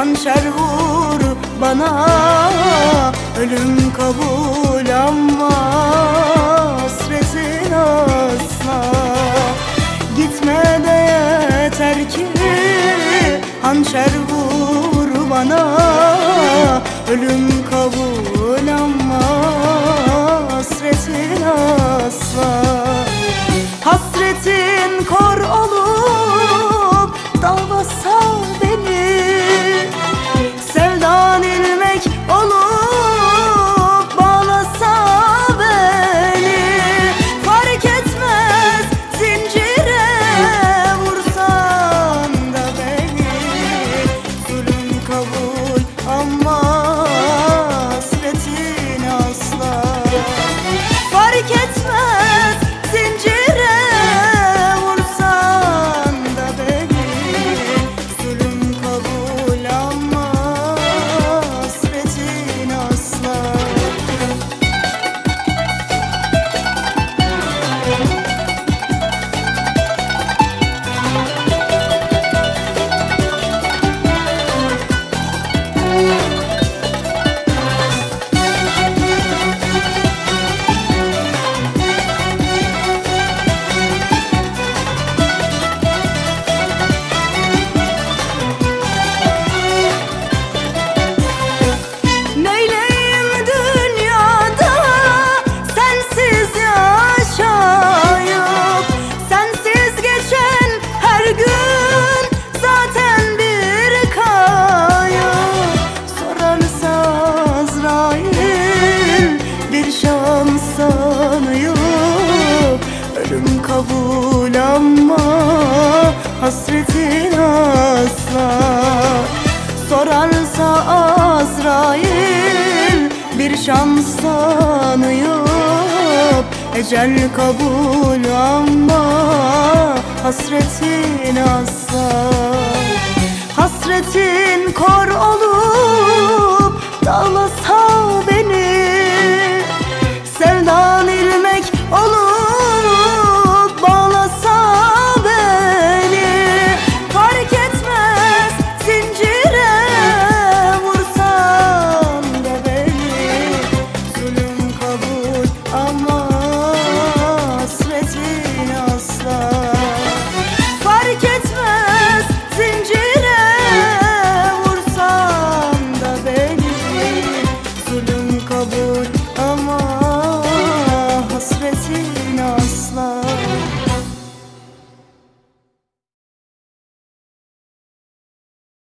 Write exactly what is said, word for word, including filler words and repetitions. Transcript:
hançer vur bana. Ölüm kabul ama hasretin asla. Gitme de yeter ki hançer vur bana. Ölüm kabul ama hasretin asla. Hasretin kor olup dalbasa beni, sevdan ilmek olup bağlasa beni. Fark etmez zincire vursan da beni. Zulüm kabul ama hasretin asla. Fark etmez zincire vursan da beni. Zulüm kabul ama hasretin asla. Ölüm kabul ama hasretin asla. Sorarsa Azrail bir şans tanıyıp, ecel kabul ama hasretin asla. Hasretin kor olup dağlar